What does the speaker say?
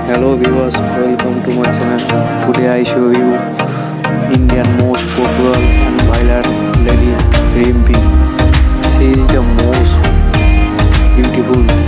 Hello viewers, welcome to my channel. Today I show you Indian most popular and violent lady Rimpi. She is the most beautiful